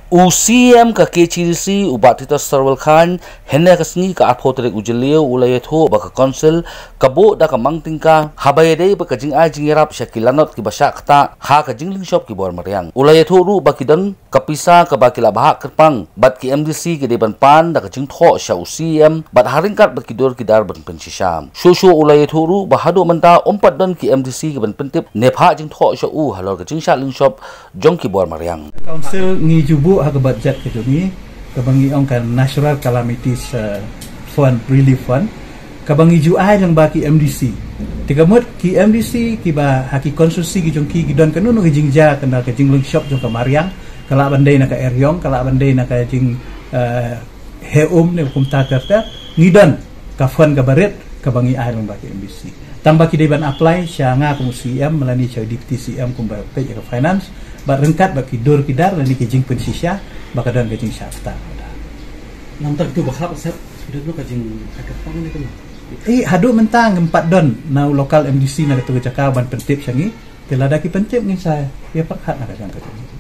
UCM ka KCDC ubat tita Sarwal Khan henne kasni ka aphotrek ujeliu ulayetho baka council kabo da ka mangtingka habayade baka jing ai jingerap shakilanot ki basa kata ha ka jingling shop ki bor mariang ulayetho ru bakidan kapisa ka bakila bahak kerpang bat ki MDC ki deban pan da ka jing tho sha UCM bat haringkat bat ki dor ki dar ban pensisham shushu ulayetho ru bahado menta ompat dan ki MDC ki ban pentip nepha jing tho sha u halor ka jing sha ling shop jong ki bor mariang council ngi jubu ha budget ke jungi kabangi ongkan Natural Calamities Fund Relief Fund kabangi ju ai lang baki MDC tigamut ki MDC ki ba haki konstruksi ki jongki ki don kanunu ki jingja kana ke jinglung shop jong kamariang kala bandai na ka eryong kala bandai na ka jing heum ne hukum takarta ngidon ka fund ka baret kabangi ai lang baki MDC tambah ki deban apply syanga kum CM melani chau dipti CM kum ba pe ka finance ba rengkat ba ki dor ki dar lani ki jing pensisya baka dan kajing syafta nam tak tu bakal set sudah tu kajing kakapang ni kan hadu mentang 4 don nau lokal MDC na ketua cakaban pentip syangi telada ki pentip ni saya ya pakhat nak kajang kajing